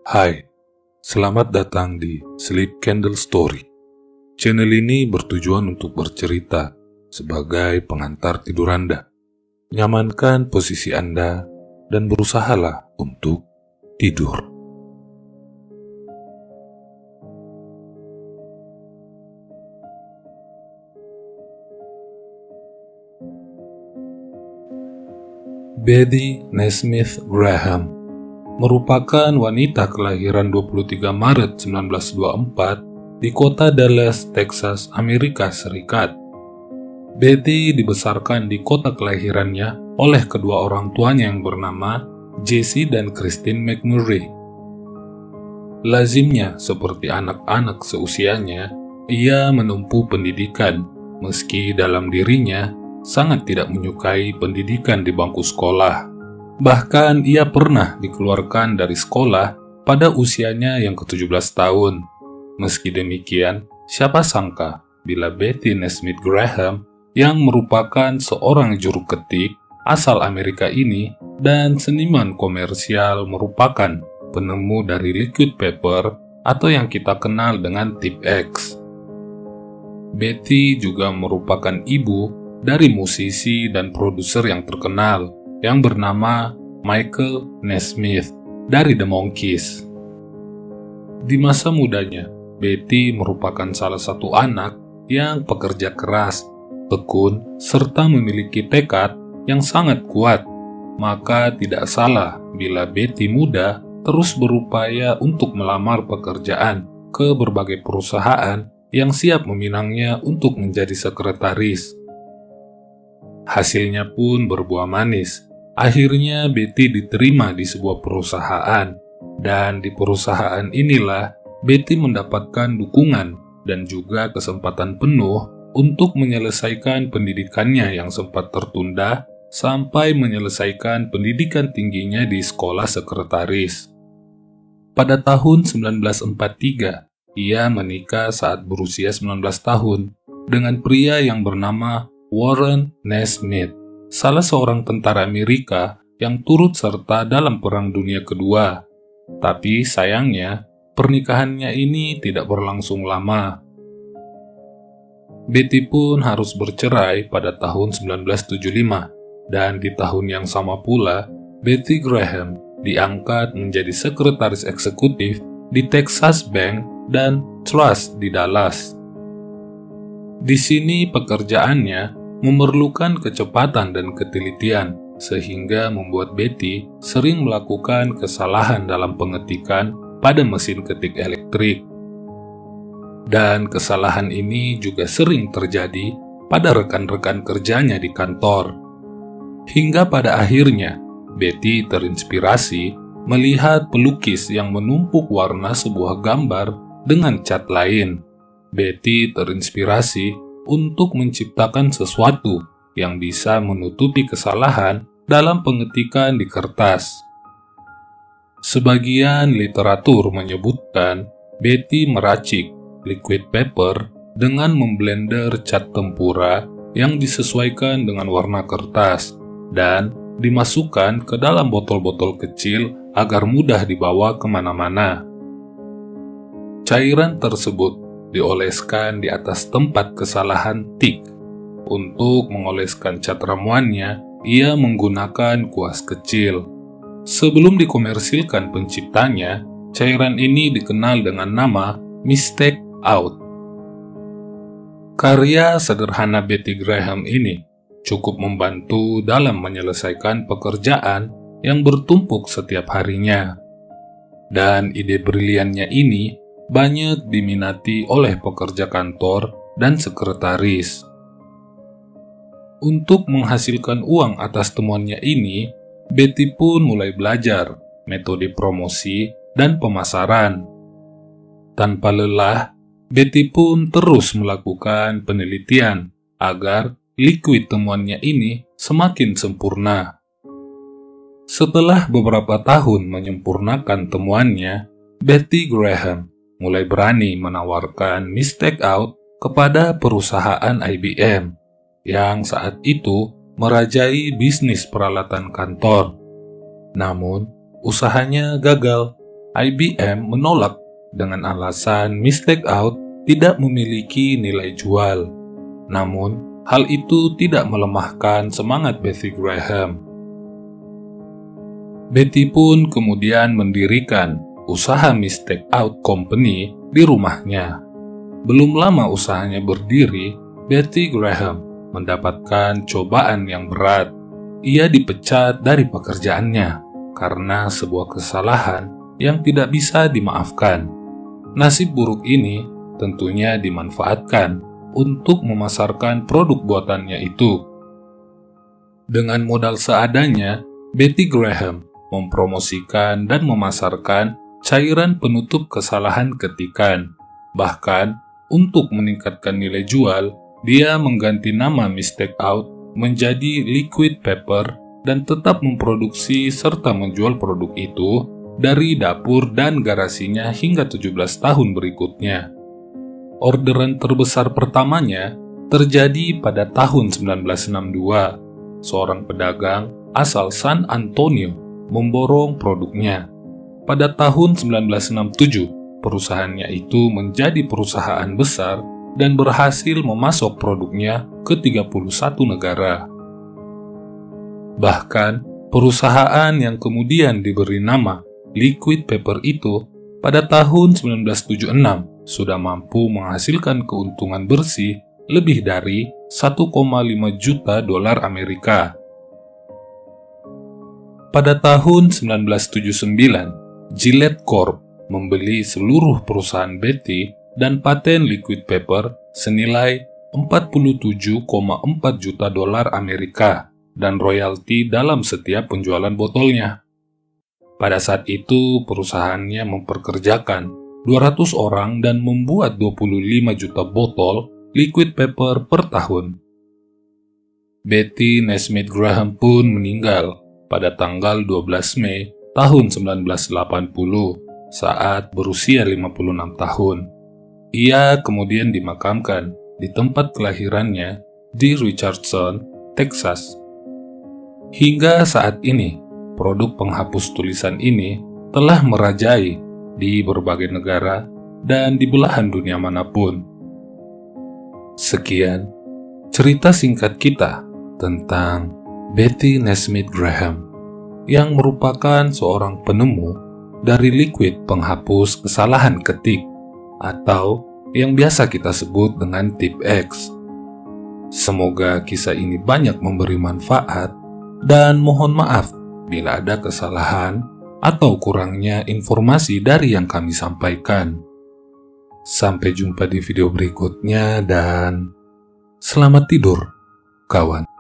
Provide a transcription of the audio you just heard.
Hai, selamat datang di Sleep Candle Story. Channel ini bertujuan untuk bercerita sebagai pengantar tidur Anda. Nyamankan posisi Anda dan berusahalah untuk tidur. Betty Nesmith Graham merupakan wanita kelahiran 23 Maret 1924 di kota Dallas, Texas, Amerika Serikat. Betty dibesarkan di kota kelahirannya oleh kedua orang tuanya yang bernama Jesse dan Christine McMurray. Lazimnya, seperti anak-anak seusianya, ia menempuh pendidikan, meski dalam dirinya sangat tidak menyukai pendidikan di bangku sekolah. Bahkan ia pernah dikeluarkan dari sekolah pada usianya yang ke-17 tahun. Meski demikian, siapa sangka bila Betty Nesmith Graham yang merupakan seorang juru ketik asal Amerika ini dan seniman komersial merupakan penemu dari liquid paper atau yang kita kenal dengan tip X. Betty juga merupakan ibu dari musisi dan produser yang terkenal yang bernama Michael Nesmith dari The Monkees. Di masa mudanya, Betty merupakan salah satu anak yang pekerja keras, tekun, serta memiliki tekad yang sangat kuat. Maka tidak salah bila Betty muda terus berupaya untuk melamar pekerjaan ke berbagai perusahaan yang siap meminangnya untuk menjadi sekretaris. Hasilnya pun berbuah manis. Akhirnya Betty diterima di sebuah perusahaan, dan di perusahaan inilah Betty mendapatkan dukungan dan juga kesempatan penuh untuk menyelesaikan pendidikannya yang sempat tertunda sampai menyelesaikan pendidikan tingginya di sekolah sekretaris. Pada tahun 1943, ia menikah saat berusia 19 tahun dengan pria yang bernama Warren Nesmith, salah seorang tentara Amerika yang turut serta dalam Perang Dunia Kedua. Tapi sayangnya, pernikahannya ini tidak berlangsung lama. Betty pun harus bercerai pada tahun 1975, dan di tahun yang sama pula, Betty Graham diangkat menjadi sekretaris eksekutif di Texas Bank dan Trust di Dallas. Di sini pekerjaannya memerlukan kecepatan dan ketelitian, sehingga membuat Betty sering melakukan kesalahan dalam pengetikan pada mesin ketik elektrik. Dan kesalahan ini juga sering terjadi pada rekan-rekan kerjanya di kantor. Hingga pada akhirnya, Betty terinspirasi melihat pelukis yang menumpuk warna sebuah gambar dengan cat lain. Betty terinspirasi untuk menciptakan sesuatu yang bisa menutupi kesalahan dalam pengetikan di kertas. Sebagian literatur menyebutkan Betty meracik liquid paper dengan memblender cat tempura yang disesuaikan dengan warna kertas dan dimasukkan ke dalam botol-botol kecil agar mudah dibawa kemana-mana. Cairan tersebut dioleskan di atas tempat kesalahan tik. Untuk mengoleskan cat ramuannya, ia menggunakan kuas kecil. Sebelum dikomersilkan penciptanya, cairan ini dikenal dengan nama Mistake Out. Karya sederhana Betty Graham ini cukup membantu dalam menyelesaikan pekerjaan yang bertumpuk setiap harinya. Dan ide briliannya ini banyak diminati oleh pekerja kantor dan sekretaris. Untuk menghasilkan uang atas temuannya ini, Betty pun mulai belajar metode promosi dan pemasaran. Tanpa lelah, Betty pun terus melakukan penelitian agar liquid temuannya ini semakin sempurna. Setelah beberapa tahun menyempurnakan temuannya, Betty Graham mulai berani menawarkan Mistake Out kepada perusahaan IBM yang saat itu merajai bisnis peralatan kantor. Namun, usahanya gagal IBM menolak dengan alasan Mistake Out tidak memiliki nilai jual. Namun, hal itu tidak melemahkan semangat Betty Graham. Betty pun kemudian mendirikan usaha Mistake Out Company di rumahnya. Belum lama usahanya berdiri, Betty Graham mendapatkan cobaan yang berat. Ia dipecat dari pekerjaannya karena sebuah kesalahan yang tidak bisa dimaafkan. Nasib buruk ini tentunya dimanfaatkan untuk memasarkan produk buatannya itu. Dengan modal seadanya, Betty Graham mempromosikan dan memasarkan cairan penutup kesalahan ketikan. Bahkan, untuk meningkatkan nilai jual, dia mengganti nama Mistake Out menjadi Liquid Paper dan tetap memproduksi serta menjual produk itu dari dapur dan garasinya hingga 17 tahun berikutnya. Orderan terbesar pertamanya terjadi pada tahun 1962. Seorang pedagang asal San Antonio memborong produknya. Pada tahun 1967, perusahaannya itu menjadi perusahaan besar dan berhasil memasok produknya ke 31 negara. Bahkan, perusahaan yang kemudian diberi nama Liquid Paper itu pada tahun 1976 sudah mampu menghasilkan keuntungan bersih lebih dari 1,5 juta dolar Amerika. Pada tahun 1979, Gillette Corp membeli seluruh perusahaan Betty dan paten Liquid Paper senilai 47,4 juta dolar Amerika dan royalti dalam setiap penjualan botolnya. Pada saat itu, perusahaannya mempekerjakan 200 orang dan membuat 25 juta botol Liquid Paper per tahun. Betty Nesmith Graham pun meninggal pada tanggal 12 Mei tahun 1980 saat berusia 56 tahun. Ia kemudian dimakamkan di tempat kelahirannya di Richardson, Texas. Hingga saat ini, produk penghapus tulisan ini telah merajai di berbagai negara dan di belahan dunia manapun. Sekian cerita singkat kita tentang Betty Nesmith Graham, yang merupakan seorang penemu dari liquid penghapus kesalahan ketik atau yang biasa kita sebut dengan tip X. Semoga kisah ini banyak memberi manfaat dan mohon maaf bila ada kesalahan atau kurangnya informasi dari yang kami sampaikan. Sampai jumpa di video berikutnya dan selamat tidur, kawan.